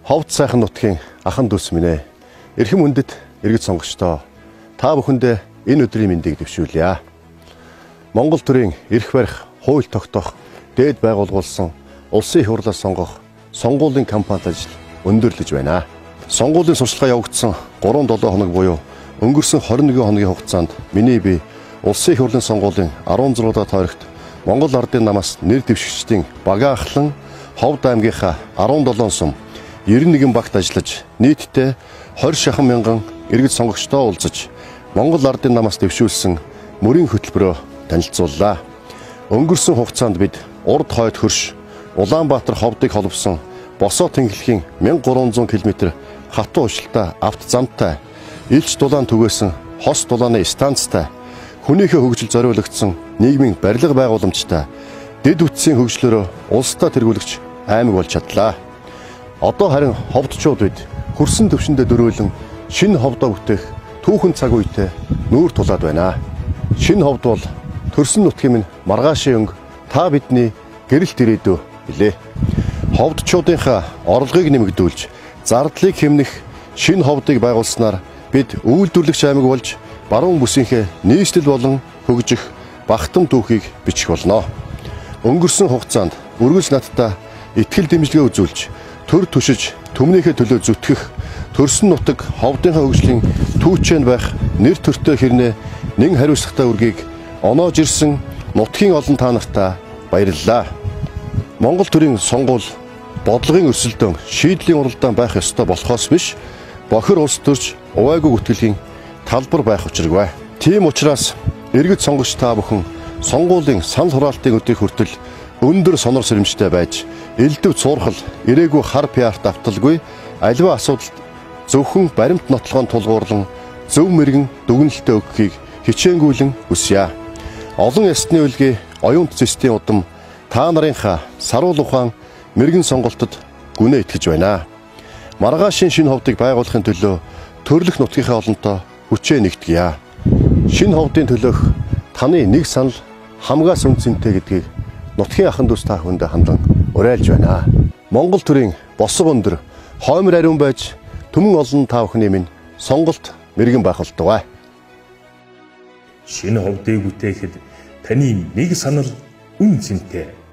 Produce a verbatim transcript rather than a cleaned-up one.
Ховд сайхан нутгийн ахан дүүс минь ээ. Эрхэм үндэт иргэд сонгогчдоо та бүхэндээ энэ өдрийн мэндийг дэвшүүлье. Монгол төрийн эрх барих, хууль тогтоох, дээд байгуулгуулсан улсын их хурлаар сонгох сонгуулийн кампанит ажил өндөрлөж байна. Сонгуулийн сурчлагаа явагдсан гурван долоо хоног буюу өнгөрсөн хорин нэгэн хоногийн хугацаанд миний бие улсын их хурлын сонгуулийн арван зургаадаа тойрогт Монгол ардын намаас нэр дэвшигчдийн багаахан Ховд аймгийнхаа арван долоон сум девяносто нэгэн багт ажиллаж нийтдээ двадцать шахан мянган иргэд сонгогчдоо уулзаж Монгол ардын намаас дэвшүүлсэн мөрийн хөтөлбөрөөр танилцууллаа. Өнгөрсөн хугацаанд бид урд хойд хөрш Улаанбаатар Ховдыг холбосон босоо тэнхлэхийн мянга гурван зуун километр хатуу уушилтай авто замтай, Илч дулаан түгээсэн хос дулааны станцтай, хүнийхээ хөгжил зориулагдсан нийгмийн барилга байгууламжтай, дэд үтсийн хөгжлөөрөө улсдаа тэргүүлэгч аймаг болж чадлаа. Одоо харин ховдчууд бид хөрсөн төвшөндөө дөрөөлөн шинэ ховдоо бүтээх түүхэн цаг үетэй нүүр тулаад байна. Шинэ ховд бол төрсөн нутгийн минь маргаашийн өнгө та бидний гэрэлт ирээдүй билээ. Ховдчуудынхаа орлогыг нэмэгдүүлж, зардлыг хэмнэх шинэ ховдыг байгуулснаар бид үйлдвэрлэгч аймаг болж баруун бүсийнхээ нийслэл болон хөгжих багтам түүхийг бичих болно. Өнгөрсөн хугацаанд үргэлж надтай итгэл дэмжлэгээ үзүүлж, төр түшиж, төмнийхээ төлөө зүтгэх, төрсөн нутаг ховдынхаа хөгжлийн түүчэнд байх нэр төртөө хэрнээ нэн хариуцлагатай үргийг оноож ирсэн нутгийн олон та нартаа баярлалаа. Монгол төрийн сонгуул бодлогын өрсөлдөөн шийдлийн уралдаан байх ёстой болохоос биш, бохир улс төрж увайгүй гүтгэлийн талбар байх учиргүй. Тийм учраас иргэд сонгогч та бүхэн сонгуулийн санал хураалтын өдрийг хүртэл өндөр сонор сэрэмжтэй байж, элдв цуурхал, ирээгүй хар пиарт авталгүй аливаа асуудалд зөвхөн баримт нотлохоон тулгуурлан зөв мэрэгэн дүгнэлтээ өгөхийг хичээнгүйлэн хүсье. Олон ясны үлгий оюун цэцтийн удам та нарынхаа саруул ухаан мэрэгэн сонголтод гүнээ итгэж байна. Маргаашийн шинэ ховдыг байгуулахын төлөө төрлөх нутгийнхаа олонтоо хүчээ нэгтгэе. Шинэ ховдын төлөөх таны нэг санал хамгаас үнцэнтэй гэдгийг нутгийн ахан дүүс та хүндээ хандан уриалж байна. Монгол төрийн босго өндөр, хоймор ариун байж түмэн олон та бүхний минь сонголт мэрэгэн байх болтугай. Шинэ ховдыг бүтээхэд таны нэг санал үн цэнтэй.